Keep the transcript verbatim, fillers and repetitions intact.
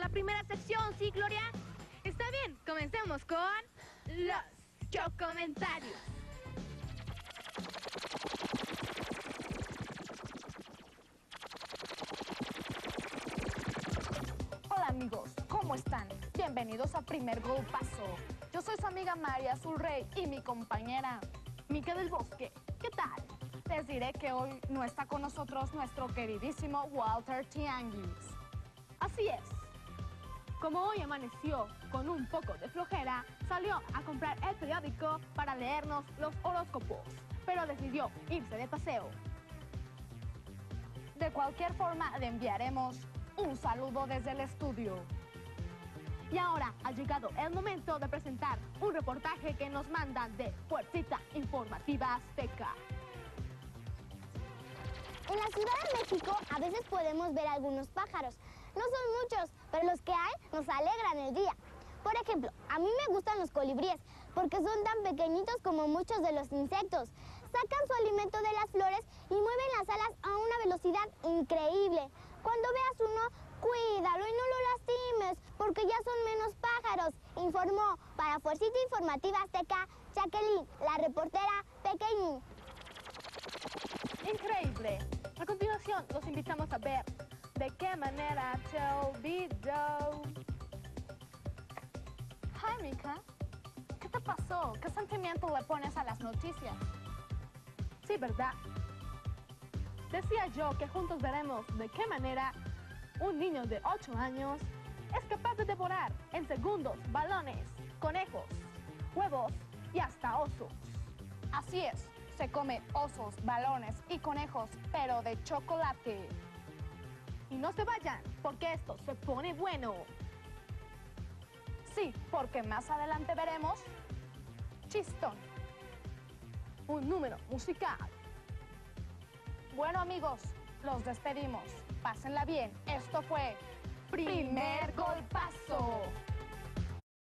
la primera sección, ¿sí, Gloria? Está bien, comencemos con... los chocomentarios. Hola amigos, ¿cómo están? Bienvenidos a Primer Golpazo. Yo soy su amiga María Azul Rey y mi compañera Mica del Bosque. ¿Qué tal? Les diré que hoy no está con nosotros nuestro queridísimo Walter Tianguis. Así es. Como hoy amaneció con un poco de flojera, salió a comprar el periódico para leernos los horóscopos, pero decidió irse de paseo. De cualquier forma, le enviaremos un saludo desde el estudio. Y ahora ha llegado el momento de presentar un reportaje que nos mandan de Fuercita Informativa Azteca. En la Ciudad de México a veces podemos ver algunos pájaros. No son muchos, pero los que hay nos alegran el día. Por ejemplo, a mí me gustan los colibríes porque son tan pequeñitos como muchos de los insectos. Sacan su alimento de las flores y mueven las alas a una velocidad increíble. Cuando veas uno, cuídalo y no lo lastimes porque ya son menos pájaros, informó para Fuercita Informativa Azteca Jacqueline, la reportera pequeña. Increíble. A continuación, los invitamos a ver de qué manera el video. Hi, Mika. ¿Qué te pasó? ¿Qué sentimiento le pones a las noticias? Sí, ¿verdad? Decía yo que juntos veremos de qué manera un niño de ocho años es capaz de devorar en segundos balones, conejos, huevos y hasta osos. Así es. Se come osos, balones y conejos, pero de chocolate. Y no se vayan, porque esto se pone bueno. Sí, porque más adelante veremos Chistón, un número musical. Bueno amigos, los despedimos. Pásenla bien. Esto fue Primer Golpazo.